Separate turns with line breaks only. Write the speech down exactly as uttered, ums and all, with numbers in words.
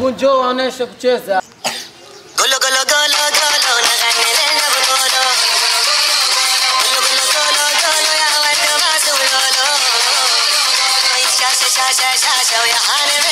Hebu njoo waoneshe kucheza.
Golo golo golo golo naganele na golo. Golo golo golo golo ya watu masulolo. Sha sha sha sha sha ya hane